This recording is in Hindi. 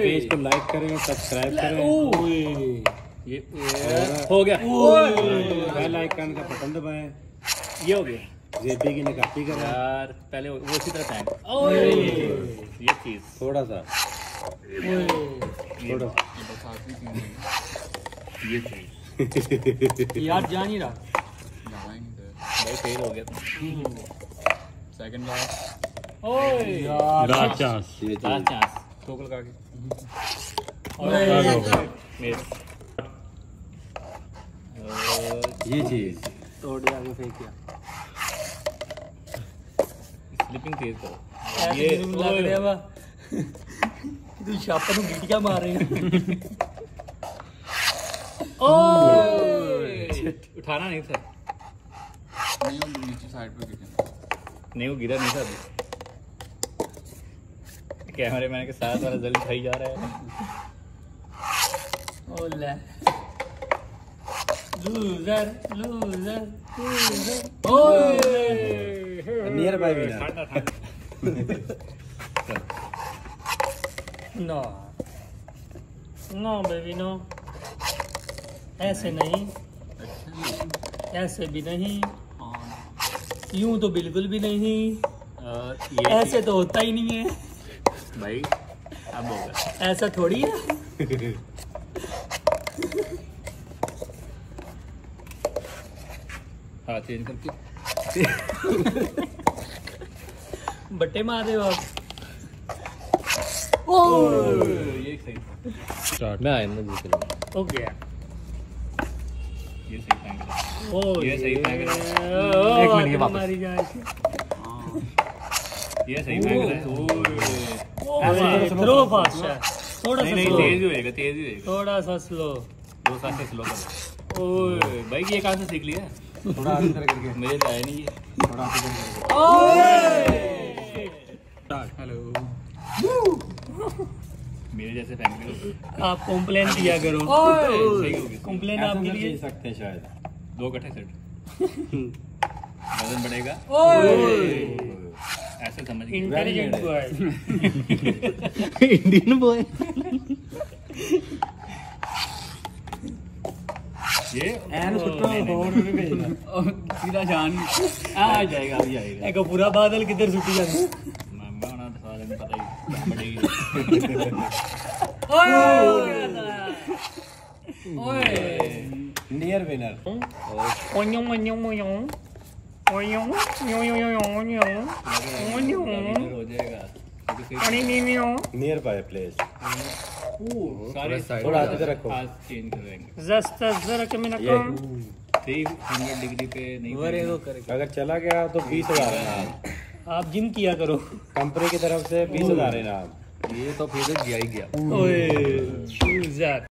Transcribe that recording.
पेज को लाइक करें, सब्सक्राइब करें। ये हो गया। बेल आइकन का बटन दबाएं। ये हो गया। जेबी की निकाती करें यार पहले वो इसी तरह फेंक। ये चीज थोड़ा सा ये चीज यार जा नहीं रहा भाई फेल हो गया। Second last last chance. Last chance ठोक लगा के मिस। ये चीज तोड़ दिया आगे फेंक दिया स्लिपिंग तेज करो। ये लग रहा है तू छापा ਨੂੰ ਗੀਟੀਆਂ ਮਾਰ ਰਹੇ उठाना नहीं था। नहीं वो नीचे साइड पे गिरा। नहीं वो गिरा नहीं था अभी। कैमरे मैन के साथ वाला जल्दी खाई जा रहा है। ओ ले लूजर लूजर लूजर ओए near by winner. No no baby no ऐसे नहीं ऐसे भी नहीं यूं तो बिल्कुल भी नहीं ऐसे तो होता ही नहीं है भाई अब होगा। ऐसा थोड़ी है हाँ चेंज करके बट्टे मार रहे हो आप ये सही था। स्टार्ट मैं आइंदा जीत लूंगा। हो गया ये सही फेंक रहा। ओ ये सही फेंक रहा है। एक मिनट ये वापस ये सही फेंक रहा है। थ्रो फास्ट है थोड़ा नहीं सा नहीं स्लो तेज ही होएगा तेज ही होएगा। थोड़ा सा स्लो दो साल से स्लो करो। ओए भाई ये कहाँ से सीख लिया? थोड़ा अंदर करके मुझे तो आया नहीं ये। थोड़ा अंदर करके हेलो मेरे जैसे फेंक रहे हो। आप कॉम्प्लेन दिया करो सही हो गया। कॉम्प्लेन आपके लिए जीत सकते हैं शायद। दो कट्ठे सेट वजन बढ़ेगा। ऐसे समझ गए। Intelligent boy Indian boy. ये एन सुट्टो होड़ भी भेजना। सीधा जान आ जाएगा अभी आएगा। एक पूरा बादल किधर सुटी जाता मामा ना था दिन पता ही कहाँ बढ़ेगी। ओए नियर विनर। ओयो ओयो ओयो ओयो ओयो ओयो हो जाएगा। पानी नहीं मियो नियर बाय प्लेस। सारे थोड़ा आगे रखो। आज चेंज कर देंगे। जस्ट जरा के मैंने ये 300 डिग्री पे नहीं अगर चला गया तो 20,000 इनाम। आप जिम किया करो कंपनी की तरफ से 20,000 इनाम। ये तो फिर गया ही गया। ओए